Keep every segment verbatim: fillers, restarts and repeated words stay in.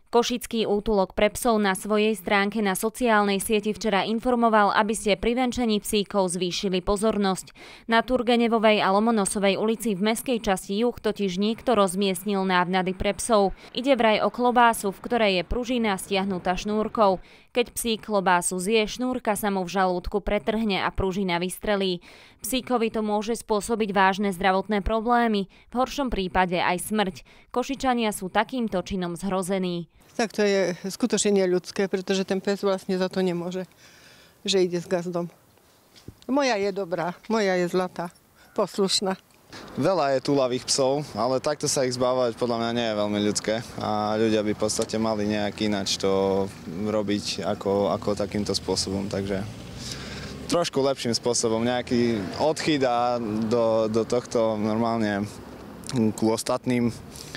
Košický útulok pre psov na svojej stránke na sociálnej sieti včera informoval, aby ste pri venčení psíkov zvýšili pozornosť. Na Turgenevovej a Lomonosovej ulici v mestskej časti Juh totiž niekto rozmiestnil návnady pre psov. Ide vraj o klobásu, v ktorej je pružina stiahnutá šnúrkou. Keď psík klobásu zje, šnúrka sa mu v žalúdku pretrhne a pružina vystrelí. Psíkovi to môže spôsobiť vážne zdravotné problémy, v horšom prípade aj smrť. Košičania sú takýmto činom zhrození. Tak to je skutočne neľudské, pretože ten pes vlastne za to nemôže, že ide s gazdom. Moja je dobrá, moja je zlatá, poslušná. Veľa je túlavých psov, ale takto sa ich zbávať podľa mňa nie je veľmi ľudské. A ľudia by v podstate mali nejak ináč to robiť ako, ako takýmto spôsobom. Takže trošku lepším spôsobom, nejaký odchyt a do, do tohto normálne ku ostatným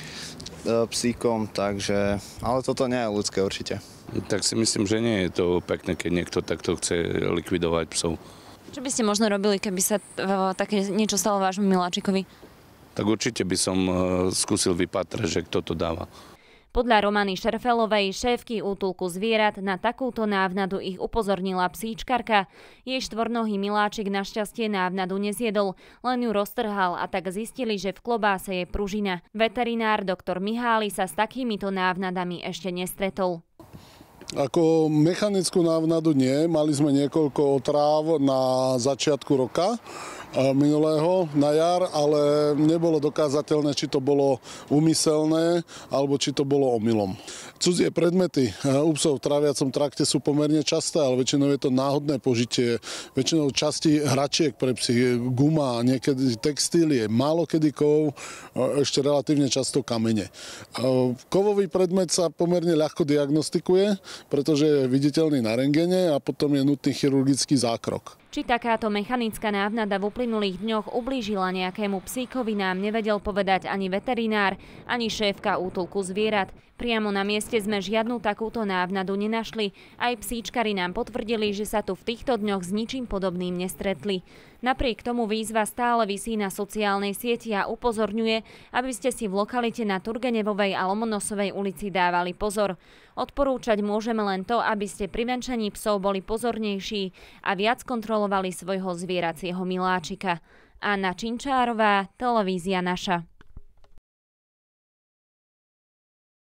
psíkom, takže, ale toto nie je ľudské určite. Tak si myslím, že nie je to pekné, keď niekto takto chce likvidovať psov. Čo by ste možno robili, keby sa také niečo stalo vášmu miláčikovi? Tak určite by som skúsil vypatrať, že kto to dáva. Podľa Romany Šerfelovej, šéfky útulku zvierat, na takúto návnadu ich upozornila psíčkarka. Jej štvornohý miláčik našťastie návnadu nezjedol, len ju roztrhal a tak zistili, že v klobáse je pružina. Veterinár doktor Mihály sa s takýmito návnadami ešte nestretol. Ako mechanickú návnadu nie, mali sme niekoľko otráv na začiatku roka minulého na jar, ale nebolo dokázateľné, či to bolo úmyselné alebo či to bolo omylom. Cudzie predmety u psov v tráviacom trakte sú pomerne časté, ale väčšinou je to náhodné požitie, väčšinou časti hračiek pre psy, guma, niekedy textílie, málo kedy kov, ešte relatívne často kamene. Kovový predmet sa pomerne ľahko diagnostikuje, pretože je viditeľný na rentgene a potom je nutný chirurgický zákrok. Či takáto mechanická návnada v uplynulých dňoch ublížila nejakému psíkovi, nám nevedel povedať ani veterinár, ani šéfka útulku zvierat. Priamo na mieste sme žiadnu takúto návnadu nenašli. Aj psíčkari nám potvrdili, že sa tu v týchto dňoch s ničím podobným nestretli. Napriek tomu výzva stále visí na sociálnej sieti a upozorňuje, aby ste si v lokalite na Turgenevovej a Lomonosovej ulici dávali pozor. Odporúčať môžeme len to, aby ste pri venčení psov boli pozornejší a viac kontrolovali svojho zvieracieho miláčika. Anna Činčárová, televízia Naša.